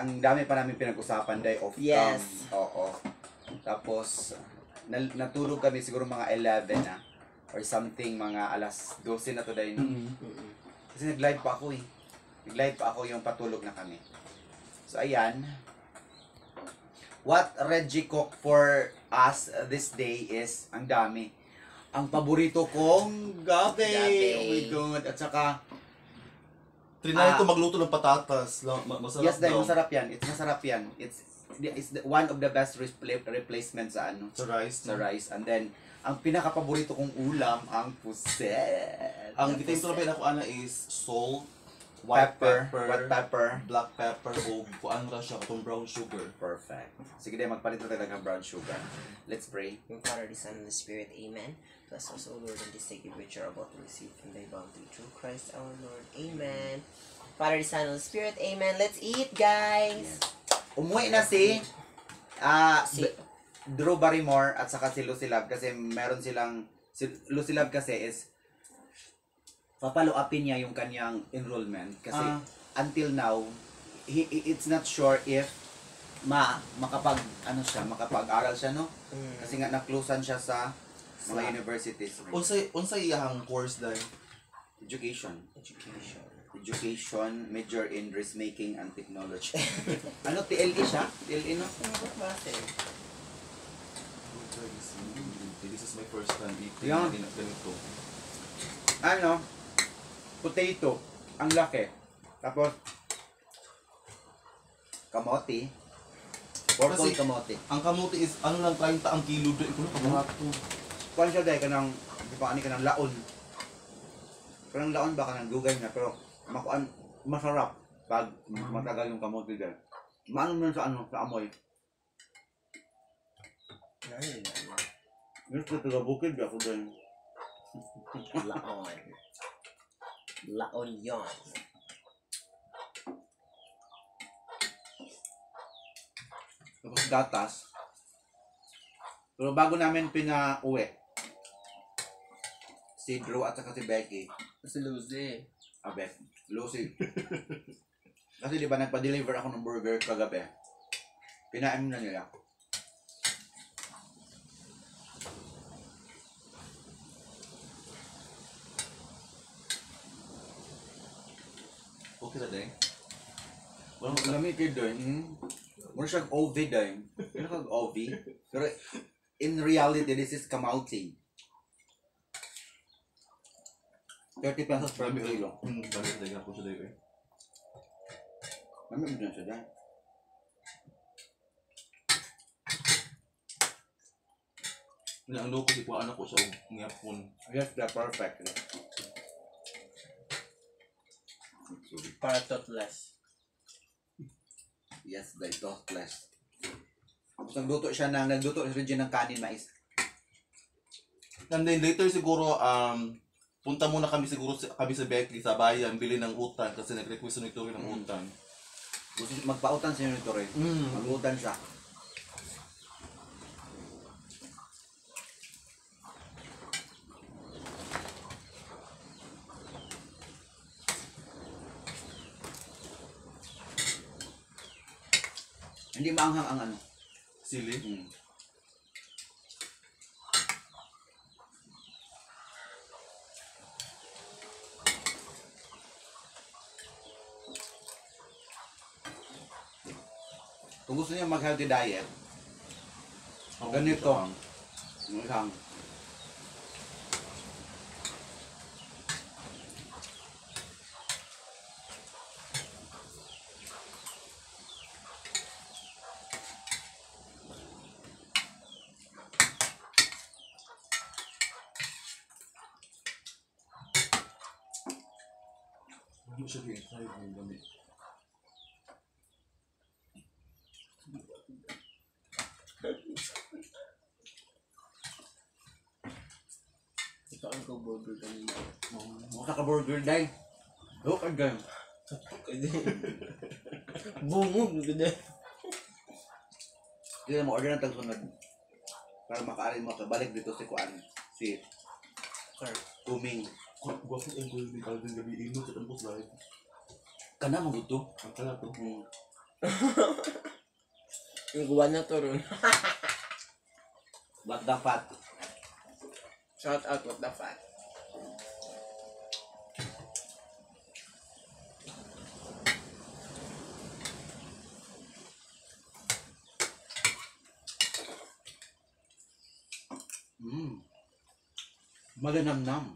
ang dami pa namin pinag-usapan day of Yes. Oo. Tapos, natulog kami siguro mga 11 na. Or something, mga alas 12 na to day. No? Kasi nag-live pa ako eh. Nag-live pa ako yung patulog na kami. So, ayan. What Reggie cooked for us this day is, ang dami. Ang paborito kong gabi. Oh my God. At saka, Trinay ko magluto ng patatas. Masarap yes, dahil daw. masarap yan. It's masarap yan. It's one of the best replacements sa ano. Sa rice. Sa rice. And then, ang pinaka-paborito kong ulam, ang puset. Ang gitinto na ako ana is salt, white white pepper, black pepper, o kuan ra siya katong brown sugar. Perfect. Sige din, magpalit na talaga ng brown sugar. Let's pray. In the Father, the Son, and the Spirit. Amen. Bless us, O Lord, and this sacred which are about to receive from thy bounty through Christ our Lord. Amen. Father, the Son, and the Spirit. Amen. Let's eat, guys. Umuwi na si Drew Barrymore at saka si Lucy Love kasi meron silang si Lucy Love kasi is papalo upin niya yung kanyang enrollment kasi until now it's not sure if makapag-aral siya no kasi nga na-closean siya sa mga universities. Unsay iyang course dai? Education, major in risk-making and technology. Ano, TLE siya? TLE, no? This is my first time eating Yeah. ganito. Ano? Potato. Ang laki. Tapos, kamote. Purple Kasi- kamote. Ang kamuti is ano lang 30 ang kilo doon. Ito na kabarato. Kuhan siya dahil kanang, di ba, ka ng laon. Kanang laon ba, kanang dugay na, pero makuan, masarap pag matagal yung kamote dahil. Maano mo sa ano, sa amoy. Gusto ko taga bukid ako dahil. Laon. Laon yon. Tapos gatas. Pero bago namin pinauwi, si Drew at saka si Becky, Si Lucy. Lucy. Kasi di ba nagpa-deliver ako ng burger kagabi. Pinaim na nila. Okay na din. Walang lamig doon. Mura siyang OV doon. Ano kag OV? Pero in reality, this is kamauti. 30 pesos per kilo. Balik din ako sa day. Mami mo dyan siya dyan. Ang loko si kuan ako sa ngapon. Yes, they're perfect. Para totless. Yes, they toastless. Tapos nagluto siya ng kanin mais. And then later siguro punta muna kami siguro kami sa Becky sa bayan bili ng utan kasi nag-request nito ng utan. Gusto magpautan siya nito rin. Mag-utan siya. Hindi maanghang ang ano. Sili. Kung gusto niya mag-healthy diet, ganito. Isang. Ano siya i-try ng gamit? Ito ang go-burger kanina. Mukha ka burger dahil. Look again. Bungog. Ganda. Hindi na mo-order ng tagsunod. Para makaarin mo balik dito si Kuan. Si Tuming. Gusto ang gawin ni Calvin gabi ino sa tampos live. Kana mo gusto. Ang kala to. Yung guwan na to ron. What the fat? Shout out what the fat. Malinamnam.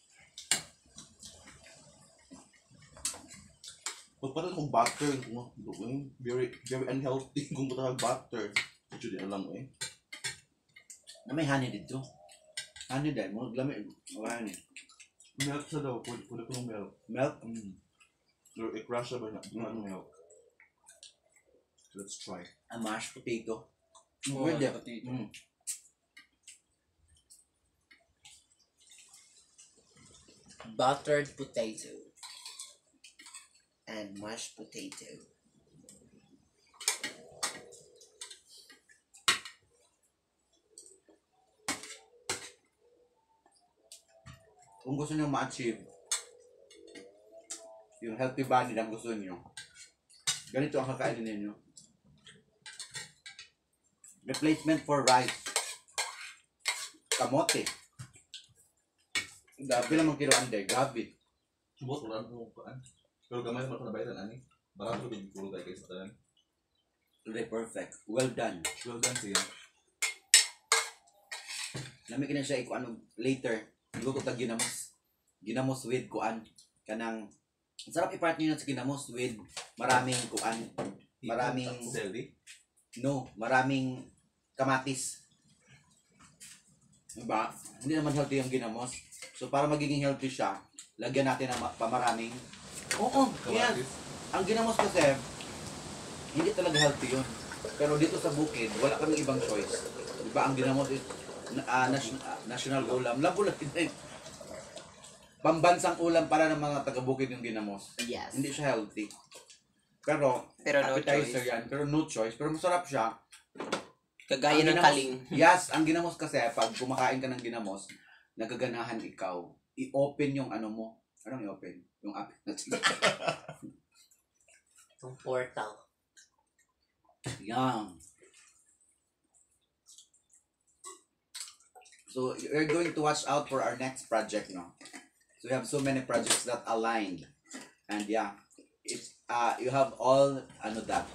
Pag parang kung butter, very, very unhealthy kung patahag butter. Ito din alam mo eh. Na may honey dito. Honey din. Mga lamig. Wala ni. Milk sa daw, pwede ko ng milk. Milk? Pero i-crush na ba na? Milk. Let's try. A mashed potato. Oh, Pwede. potato. Buttered potato. And mashed potato. Kung gusto nyo ma-achieve yung healthy body na gusto nyo, ganito ang kakainin ninyo. Replacement for rice. Kamote. Grabe lang kilo ande, grabe. Subot, wala nang paan. Pero gamay naman ka na bayaran, ani? Barato ko puro tayo kayo sa tanan. Really perfect. Well done. Well done siya. Nami kina siya iko ano later. Luto tag ginamos. Ginamos with kuan kanang sarap i-partner yun sa ginamos with maraming kuan, maraming Celery? no, maraming kamatis. Diba? Hindi naman healthy yung ginamos. So para magiging healthy siya, lagyan natin ng pamaraming. Oo, yan. Kamatis? Ang ginamos kasi hindi talaga healthy yun. Pero dito sa bukid, wala kaming ibang choice. Diba? Ang ginamos is national ulam. Labo lang din. Pambansang ulam para ng mga taga-bukid yung ginamos. Yes. Hindi siya healthy. Pero No appetizer choice. yan. Pero no choice. Pero masarap siya. Kagaya Ang ng ginamos- kaling. Yes, ang ginamos kasi, pag kumakain ka ng ginamos, nagaganahan ikaw. I-open yung ano mo. Anong i-open? Yung app. Yung portal. Yan. So, you're going to watch out for our next project, no? So, we have so many projects that aligned. And yeah, it's, you have all, ano that.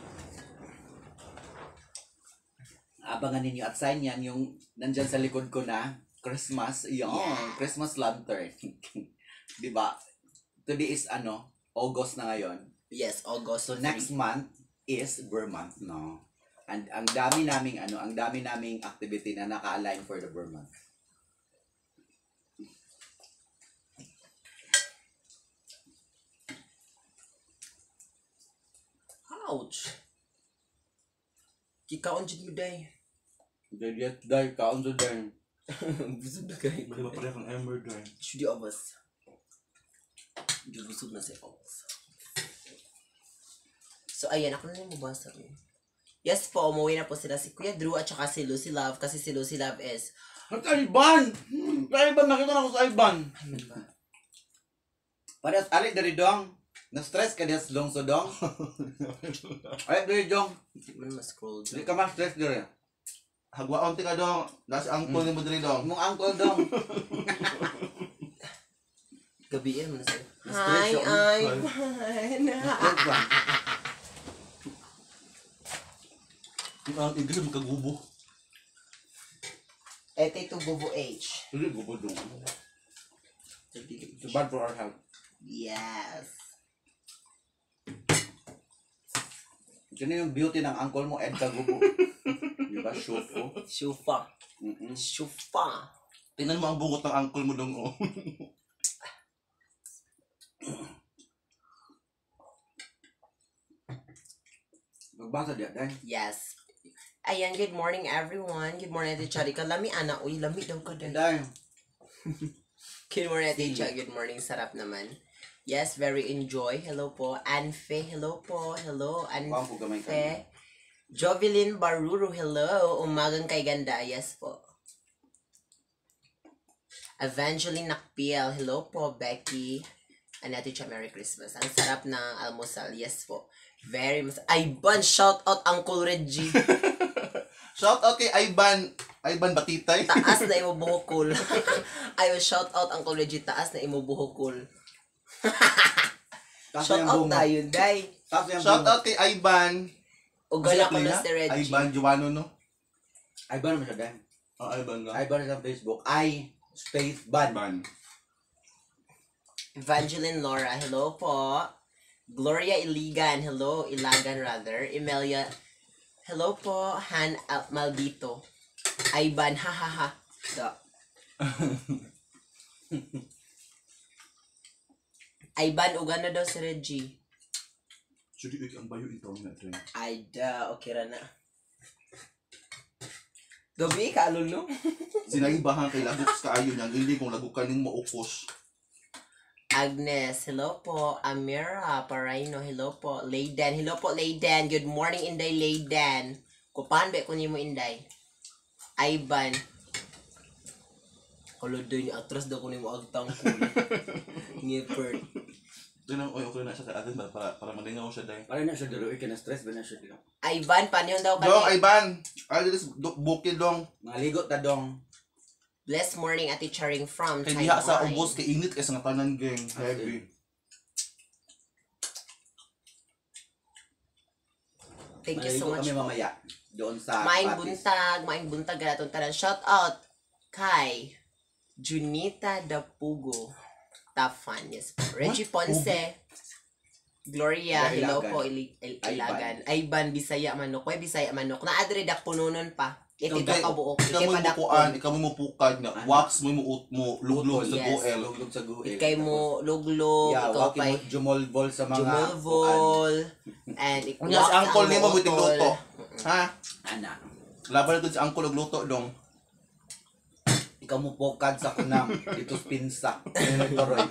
Abangan ninyo at sign yan, yung nandyan sa likod ko na, Christmas, yung Yeah. Christmas lantern. Diba? Today is, August na ngayon. Yes, August. So next month is Burr month, no? And ang dami naming activity na naka-align for the Burr month. Ouch. Kikaon jud mo day. Dahil kaon to din. Busog na kayo. May ba pala kang ember doon? Should you obas? Jud busog na si obas. So ayan, ako na yung mabasa rin. Yes po, umuwi na po sila si Kuya Drew at saka si Lucy Love kasi si Lucy Love is... Ang Iban! Sa Iban, nakita na ako sa Iban. Ano ba? Parehas, alik dari dong. Na-stress ka diya sa longso dong. Alik dari dong. Hindi mo na ma-scroll Hindi dyan. ka ma-stress dari. Hagwaon ti ka dong. Nasa angkol ni mo diri dong. Mong uncle dong. Gabiin mo na sa'yo. Na-stress Hi, siya, Ivan. Na-stress ba? Ang igis mo kagubo. Ito yung Bubo H. Hindi, gubod dong. It's bad for our health. Yes. Sino yung beauty ng uncle mo, Ed Kagubo? Di ba? Shufo. Shufa. Mm-mm. Shufa. Tingnan mo ang bungot ng angkol mo dong. Oh. Magbasa diya, dahil. Yes. Ayan, good morning everyone. Good morning, Ate Charika. Lami, ana. Uy, lami daw ka din. Dahil. Good morning, Ate Cha. Good morning. Sarap naman. Yes, very enjoy. Hello po. Anfe, hello po. Hello, Pang po gamay ka. Anfe. Jovelyn Baruro, hello. Umagang kay ganda. Yes po. Evangeline Nakpiel, hello po. Becky. Ate Cha, Merry Christmas. Ang sarap ng almusal. Yes po. Very mas... Ivan, shout out Uncle Reggie. Shout out kay Ivan. Ivan Batitay. Taas na imo buhokol. Ayo, shout out Uncle Reggie. Taas na imo buhokol. Shout out tayo, day. Shout out kay Ivan. Ugala ko na si Reggie. Ivan Giovano, no? Iban naman siya dahil. Ivan nga. Iban sa Facebook. Space ban. Ivan. Evangeline Laura, hello po. Gloria Iligan, hello. Ilagan rather. Emelia, hello po. Han Maldito. Ivan, hahaha. Ivan, ugan na daw si Reggie. Judy, ang bayo ito nga, friend. Ay, okay ra na. Gabi ka, lulu. Sinaibahan kay lagok ka ayon yang hindi kung lagok ka ning maupos. Agnes, hello po. Amira Paraino, hello po. Layden, hello po Layden. Good morning, Inday Layden. Kupahan ba ko mo Inday? Ivan. Holodoy ni atras daw ko ni mo agtang ko. Ngipert. Tinang okay na siya sa atin para malingaw siya dai. Para na siya dalo, na stress ba na siya dito? Ivan, paano yun daw Dong, kani? Ivan. This bukid dong. Maligot ta dong. Blessed morning, Ate Charing from Kay diha sa Taiwan. ubos kay init kay sa nga tanan gang. Heavy. Thank you so Maligo much kami po. mamaya. Doon sa Maing buntag galatong tanan. Shout out kay Junita Dapugo. Top fan, yes po. Reggie Ponce. Gloria, hello Ilagan. po. Ilagan. Ivan, Bisaya Manok. Kuya Bisaya Manok. Naadre dak pununon pa. Iti Okay, ka buok. ikaw Ikay mo pa mukuan, dakpon. ikaw mo pukad nga wax mo luglog sa Yes. goel. Luglog sa guil. Ikay mo luglog. Yeah, Ikaw waki pa'y mo jumolvol sa mga jumulvol. And Unya si uncle nimo mo tigluto. Ha? Ana. Laban na si uncle og luto dong. Ikaw mo pokad sa kunam dito sa pinsa. Toroy.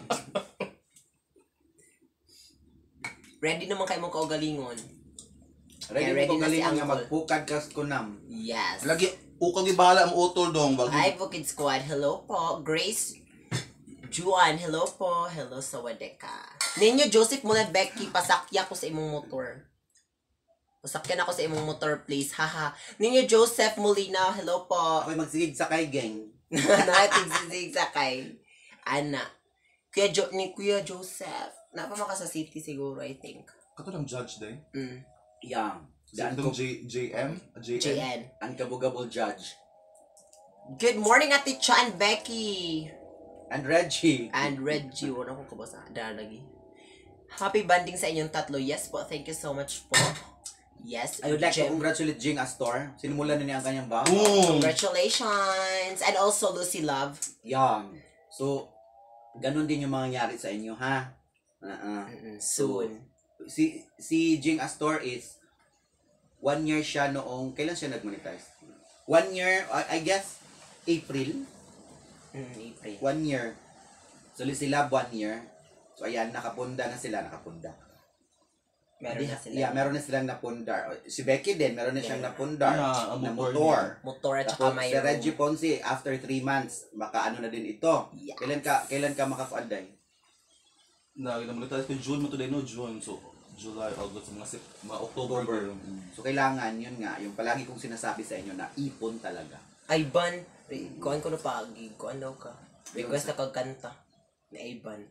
Ready naman kayo mong kaugalingon. Ready, ready mo na si galingan nga Uncle. magpukad ka sa kunam. Yes. Lagi ukang gibahala ang utol dong Hi, bagi. Bukid Squad. Hello po. Grace Juan. Hello po. Hello sa Wadeka. Ninyo, Joseph mula Becky. Pasakya ko sa imong motor. Pasakyan ako sa imong motor, please. Haha. Ninyo, Joseph Molina. Hello po. Ako'y magsigig sa kay gang. Natin sisig sa kay Ana. Ni Kuya Joseph. Napamaka sa city siguro, I think. Kato lang judge day. Yang. Daan Daan ko ko JM, JN. unkabugable judge. Good morning, Ate Cha and Becky. And Reggie. And Reggie, wala ko kabasa. Dahil lagi. Happy banding sa inyong tatlo. Yes po, thank you so much po. Yes, I would like to Jem. congratulate Jing Astor. Sinimulan na niya ang kanyang bahay. Congratulations! And also Lucy Love. Yang. So, ganun din yung mangyayari sa inyo, ha? Soon. Si Jing Astor is 1 year siya noong, kailan siya nag-monetize? 1 year, I guess, April. April. 1 year. So, sila 1 year. So, ayan, nakapunda na sila, nakapunda. Meron na sila. Yeah, meron na silang napundar. Si Becky din, meron na siyang napundar. Yeah, ang na motor motor. Motor at Tapos saka may si Reggie Ponce, after 3 months, baka ano na din ito. Yes. Kailan ka makakuanday? Na ginamulita ko June mo today no June so July, August, mga October. So, kailangan, yun nga, yung palagi kong sinasabi sa inyo na ipon talaga. Ivan. Kuhan ko na pagi. Kuhan daw ka. Request na kagkanta. Na Ivan.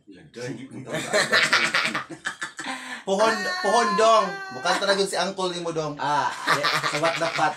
Pohon dong. Bukan talaga si uncle ni mo dong. Sawat dapat.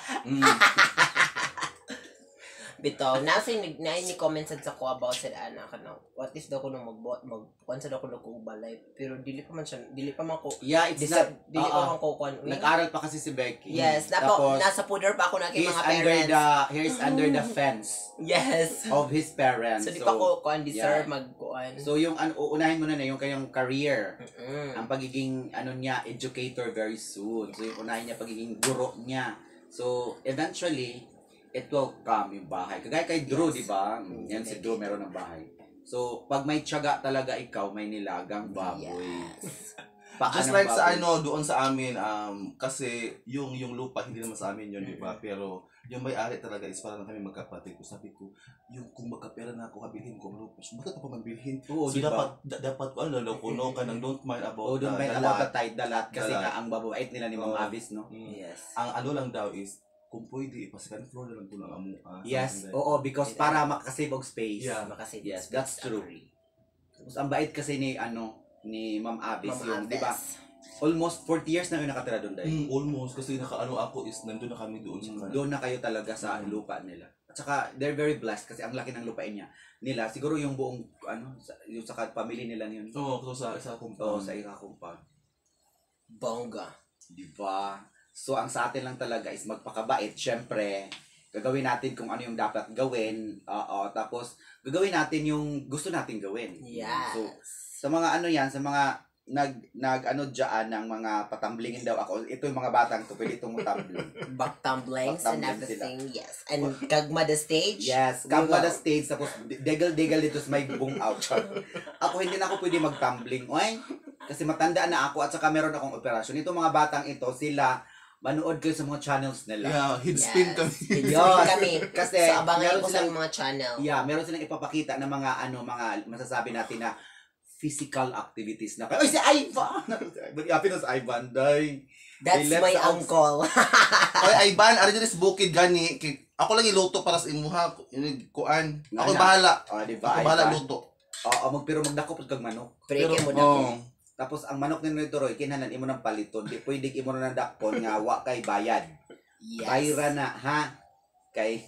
Bitaw, nasa ni comment sad sa ko about sa ana kana. What if daw ko nung kuan sa daw ko balay pero dili pa man ko. Yeah, it's not, Dili pa man ko kuan. nag-aral pa kasi si Becky. Yes, Tapos, nasa pudor pa ako na kay he's mga under parents. he's under the fence Yes. of his parents. So di pa ko kuan deserve yeah. magkuan. So yung uunahin mo na yung kanyang career. Mm-mm. Ang pagiging niya educator very soon. So yung unahin niya pagiging guro niya. So eventually it will come yung bahay. Kagaya kay Drew, di ba? Yan si Drew meron ng bahay. So pag may tiyaga talaga ikaw, may nilagang baboy. Yes. Paan Just ng like sa baboy. doon sa amin, kasi yung lupa hindi naman sa amin yun, di ba? Pero yung may-ari talaga is parang kami magkapatid ko. Sabi ko, yung kung magkapera na ako, kabilhin ko ang lupa. So, bakit ako magbilhin? Oo, So, di ba? dapat kuno ka ng don't mind Oh, about don't mind the about the lot. tight dalat kasi Dalat. nga ang babait nila ni Ma'am Oo. Avis, no? Mm. Yes. Ang ano lang daw is, kung pwede, second floor na lang ko ng amua. Yes, something like oo, because para makasave og space. Yeah. Makasave Yes, space, that's true. agree. Tapos ang bait kasi ni Ma'am Avis, yung, Ma'am di ba? Aves. Almost 40 years na yung nakatira doon dahil. Almost, kasi ako is, nandun na kami doon sa Doon na kayo talaga sa lupa nila. At saka, they're very blessed kasi ang laki ng lupain nila. Siguro yung buong, yung sa pamilya nila yun. Oo, so sa isa kong Oo, sa ikakong pa. Bongga. Di ba? So, ang sa atin lang talaga is magpakabait. Siyempre, gagawin natin kung ano yung dapat gawin. Oo, tapos, gagawin natin yung gusto natin gawin. Yes. So, sa mga sa mga dyan ng mga patamblingin daw ako. Ito yung mga batang to, pwede itong tumbling. Back tumblings and Back-tumbling everything. Yes. And kagma the stage. Yes, we kapag will. the stage, tapos degal-degal dito sa may bung out. Ako hindi na ako pwede mag-tumbling. Oy, kasi matanda na ako at saka meron akong operasyon. Itong mga batang ito, sila, manood kayo sa mga channels nila. Yeah, head spin kami. Head Yes. spin kami. Kasi So, abangan meron ko sa silang- mga channel. Yeah, meron silang ipapakita na mga masasabi natin na physical activities na. Oy, si Ivan! Happy na si Ivan, day. That's They left my sa outs- uncle. Oy, Ivan, ari dito sa bukid gani. Ako lang iluto para sa imuha. Kuan. Ako Nga na. bahala. Oh, di ba, Ako bahala Ivan? luto. Oo, magpiro magdako pag kag manok. Preke mo na. Tapos ang manok ni Nito Roy, kinahanglan imo ng paliton. Di pwede imo na ng dakpon nga wa kay bayad. Yes. Bayra na ha. Kay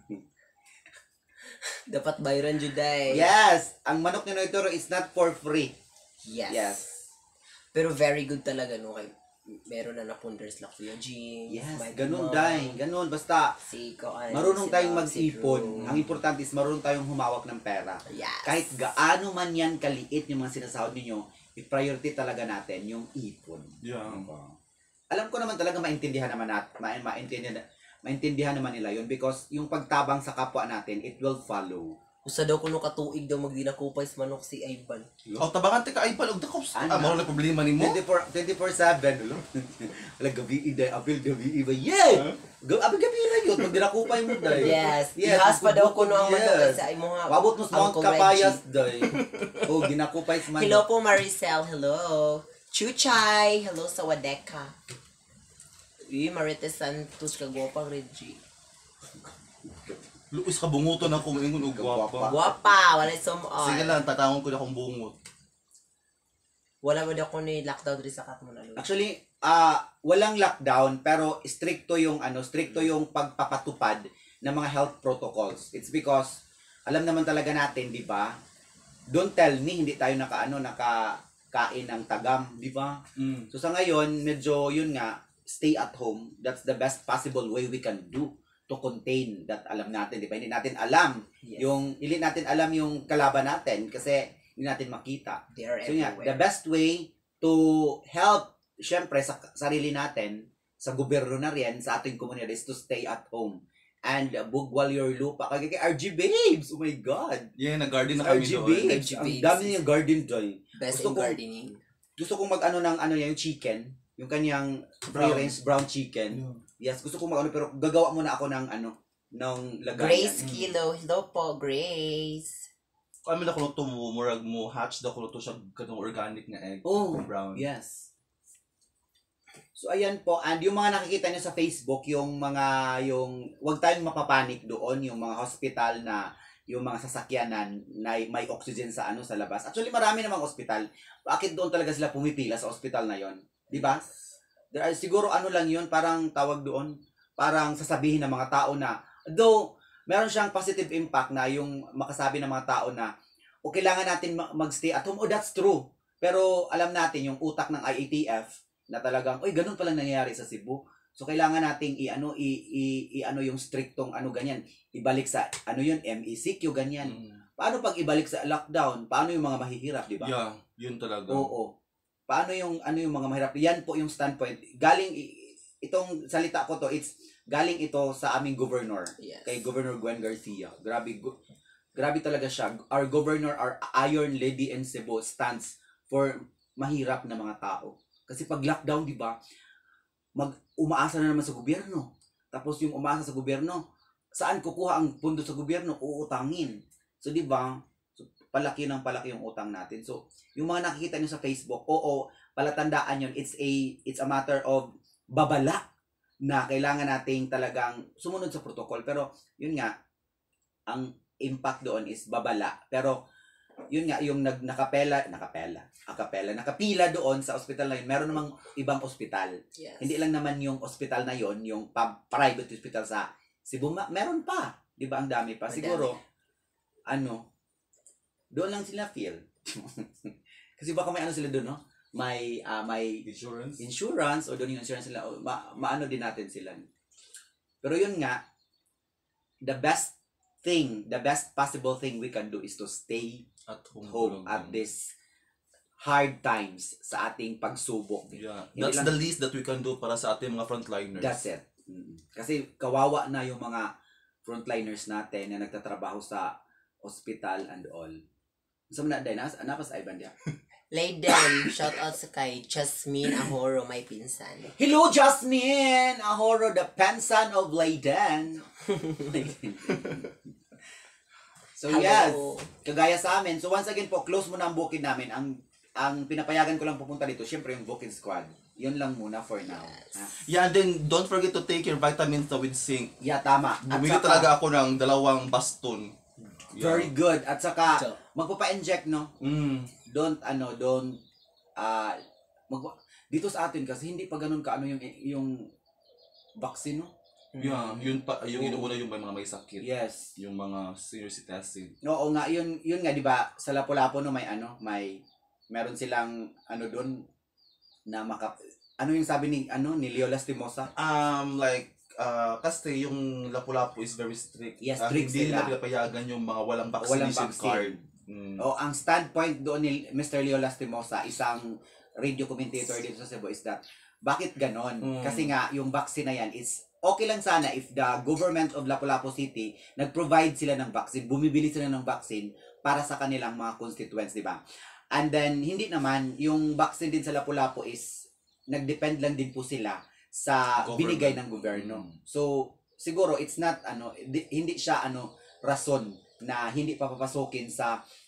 Dapat bayran juday. yes, ang manok ni Nito Roy is not for free. Yes. Yes. Pero very good talaga no kay meron na napunders lang Kuya Jean. Yes, my ganun mom, dahil, ganun basta Si Koan. marunong si tayong Rob, mag-ipon. si Drew. Ang importante is marunong tayong humawak ng pera. Yes. Kahit gaano man yan kaliit yung mga sinasahod ninyo, i-priority talaga natin yung ipon. Yeah. Alam ko naman talaga maintindihan naman maintindihan naman nila yun because yung pagtabang sa kapwa natin, it will follow. Usa daw kuno katuig daw magdinakupay sa manok si Ivan. O tabangan te ka Ivan og dakop. Ano? Mao na problema nimo. 24/7 ulo. Wala gabi ide apil gabi iba. Yeah. Abi gabi ra yun pag dinakupay mo dai. Yes. Yes, Ihas pa daw bukod- kuno ang yes. manok sa imo nga. Wabot mo sa Mount Uncle Kapayas Reggie. dai. Oh, ginakupay sa man. Hello po Maricel. Hello. Chuchay. Hello sa Wadeka. Marites Santos kagwapang Reggie. Luis ka bunguton ako ingon og gwapa. Guwapa, wala sumuot. Sige lang tatangon ko na akong bungot. Wala mo daw ko ni lockdown diri sa kat mo na. Actually, walang lockdown pero stricto yung pagpapatupad ng mga health protocols. It's because alam naman talaga natin, 'di ba? Don't tell me hindi tayo nakakain ng tagam, 'di ba? So sa ngayon, medyo yun nga, stay at home. That's the best possible way we can do to contain that alam natin, 'di ba? Hindi natin alam Yes. hindi natin alam yung kalaban natin kasi hindi natin makita. They are So yeah, the everywhere. best way to help syempre sa sarili natin, sa gobyerno na rin, sa ating komunidad is to stay at home. And bugwal your lupa. Kaya kay RG Babes, oh my God. Yeah, nag-garden na Sa kami RG doon. Babes, RG ang Babes. dami niyang garden doon. Best gusto in ko- gardening. Gusto kong yung chicken, yung kanyang Brown. free-range brown chicken. Yes, gusto kong pero gagawa muna ako ng ng lagayan. Grace Kilo. Hello po, Grace. Kami na kuno to mo murag mo hatch da kuno to siya kanang organic nga egg. Oh, brown. yes. So ayan po, and yung mga nakikita nyo sa Facebook, yung wag tayong mapapanik doon, yung mga hospital na yung mga sasakyanan na may oxygen sa sa labas. Actually marami namang hospital. Bakit doon talaga sila pumipila sa hospital na yon? 'Di ba? There are, siguro lang yun, parang tawag doon, parang sasabihin ng mga tao na though meron siyang positive impact na yung makasabi ng mga tao na o kailangan natin magstay at home. Oh, that's true. Pero alam natin yung utak ng IATF na talagang, oy, ganun palang nangyayari sa Cebu. So kailangan nating yung striktong ganyan. Ibalik sa yun, MECQ ganyan. Paano pag ibalik sa lockdown? Paano yung mga mahihirap, di ba? Yeah, yun talaga. Oo. Paano yung mga mahirap? Yan po yung standpoint. Galing itong salita ko to, galing ito sa aming governor, Yes. kay Governor Gwen Garcia. Grabe talaga siya. Our governor, our Iron Lady in Cebu stands for mahirap na mga tao. Kasi pag lockdown, di ba, umaasa na naman sa gobyerno. Tapos yung umaasa sa gobyerno, saan kukuha ang pondo sa gobyerno? Uutangin. So, di ba, so, palaki yung utang natin. So, yung mga nakikita nyo sa Facebook, oo, palatandaan yun, it's a matter of babala na kailangan nating talagang sumunod sa protocol. Pero, yun nga, ang impact doon is babala. Pero, yun nga, yung nakapila doon sa ospital na yun, meron namang ibang ospital. Yes. Hindi lang naman yung ospital na yun, yung private hospital sa Cebu, meron pa. Di ba? Ang dami pa. Madami. Siguro, doon lang sila feel. Kasi baka may sila doon, no? May insurance o doon yung insurance nila. Maano din natin sila. Pero yun nga, the best possible thing we can do is to stay At home at this hard times sa ating pagsubok. Yeah. Hindi That's lang- the least that we can do para sa ating mga frontliners. That's it. Kasi kawawa na yung mga frontliners natin na nagtatrabaho sa hospital and all. Sa mga day, napas Ivan dia. Layden, shout out sa kay Jasmine Ahoro, may pinsan. Hello, Jasmine! Ahoro, the pensan of Leyden. So yes, Hello. kagaya sa amin. So once again po, close muna ang booking namin. Ang pinapayagan ko lang pupunta dito, syempre yung booking squad. Yun lang muna for now. Yes. Ha? Yeah, and then don't forget to take your vitamins with zinc. Yeah, tama. At Bumili saka, talaga ako ng 2 baston. very good. At saka, So- magpapa-inject, no? Don't, dito sa atin kasi hindi pa ganun kaano yung vaccine, no? Yeah, yun pa, yung Oo. inuuna yung mga may sakit. Yes. Yung mga senior citizen. Oo nga, yun nga, di ba, sa Lapu-Lapu, no, meron silang, doon, na ano yung sabi ni Leo Lastimosa? Kasi yung Lapu-Lapu is very strict. Yes, strict hindi sila. nila pinapayagan yung mga walang Walang vaccination vaccine. card. O, ang standpoint doon ni Mr. Leo Lastimosa, isang radio commentator dito sa Cebu, is that, bakit ganon? Kasi nga, yung vaccine na yan is, okay lang sana if the government of Lapu-Lapu City nag-provide sila ng vaccine, bumibili sila ng vaccine para sa kanilang mga constituents, di ba? And then, hindi naman, yung vaccine din sa Lapu-Lapu is, nag-depend lang din po sila sa Government. binigay ng gobyerno. So, siguro, it's not, hindi siya, rason na hindi papapasokin sa